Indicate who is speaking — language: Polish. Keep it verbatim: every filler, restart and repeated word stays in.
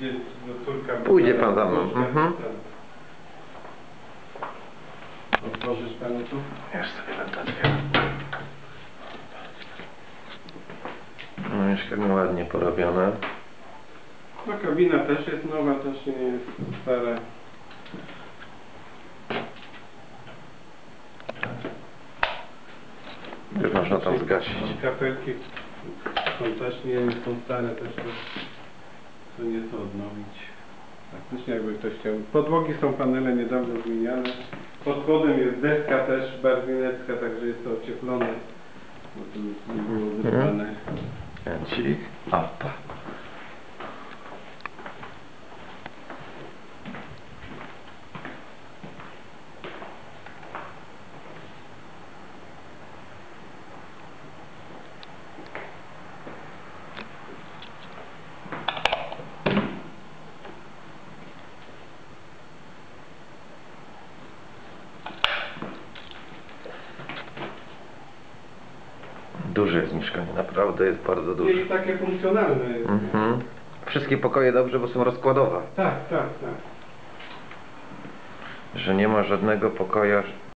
Speaker 1: idzie do córka.
Speaker 2: Pójdzie pan za mną. Mhm.
Speaker 1: Otworzysz panu tu?
Speaker 2: Już sobie będę otwierał. No mieszkanie ładnie porobione.
Speaker 1: No kabina też jest nowa, też nie jest stara.
Speaker 2: Już można tam zgasić.
Speaker 1: Kapelki są też nie są stare, też to co nieco odnowić. Faktycznie jakby ktoś chciał. Podłogi są panele niedawno zmieniane. Pod spodem jest deska też barwinecka, także jest to ocieplone. Bo to już nie było wybrane.
Speaker 2: Kręcik. Opa. Duże jest mieszkanie, naprawdę jest bardzo duże.
Speaker 1: I takie funkcjonalne jest.
Speaker 2: Mhm. Wszystkie pokoje dobrze, bo są rozkładowe.
Speaker 1: Tak, tak, tak.
Speaker 2: Że nie ma żadnego pokoja